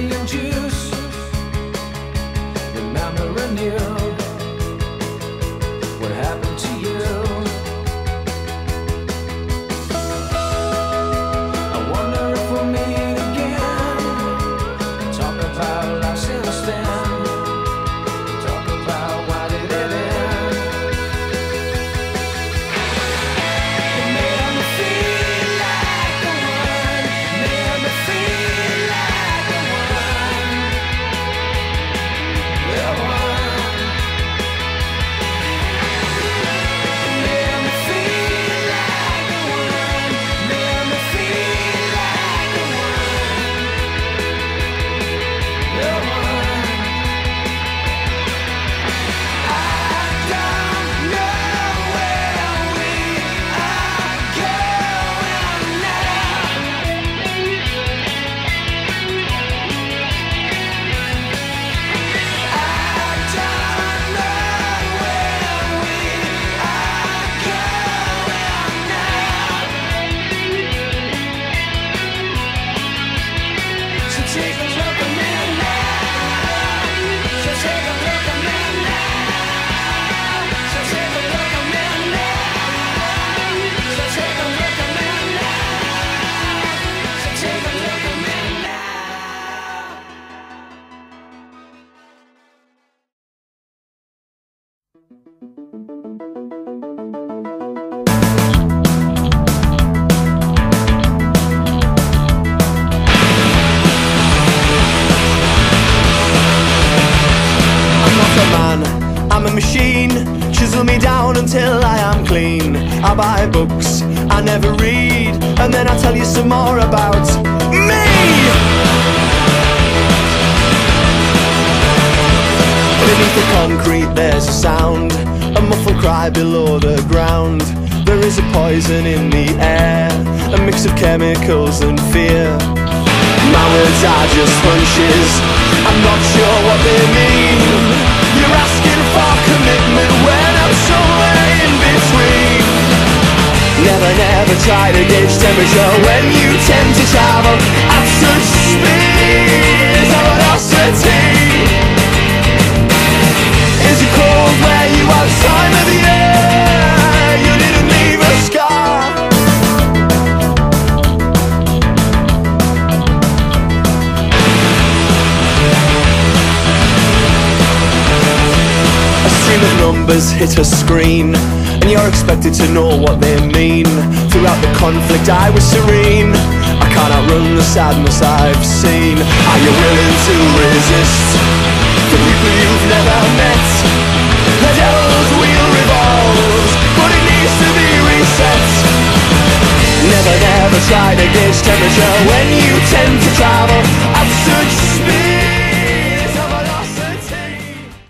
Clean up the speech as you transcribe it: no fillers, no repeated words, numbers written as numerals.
and juice. Remembering you, what happened to you? I wonder if we'll meet again. Talk about life since then. Talk about why did it end. It made me feel like the one. Made me feel like the one. The one. It made me feel like the one. Made me feel like the one. The one. I don't know where we are going now. I don't know where we are going now. So take a look at me now. So take a look at me now. So take a look at me now. So take a look at me now. So take a look at me now. I'm not a man, I'm a machine. Chisel me down until I am clean. I buy books, I never read, and then I tell you some more about me. Beneath the concrete there's a sound, a muffled cry below the ground. There is a poison in the air, a mix of chemicals and fear. My words are just hunches, I'm not sure what they mean. You're asking for commitment when I'm somewhere in between. Never try to gauge temperature when you tend to travel at such speed. Velocity. Is it cold where you are this time of the year? You didn't leave a scar. A stream of numbers hit a screen, and you're expected to know what they mean. Throughout the conflict I was serene. I can't outrun the sadness I've seen. Are you willing to resist the people you've never met? The devil's wheel revolves, but it needs to be reset. Never try to gauge temperature when you tend to try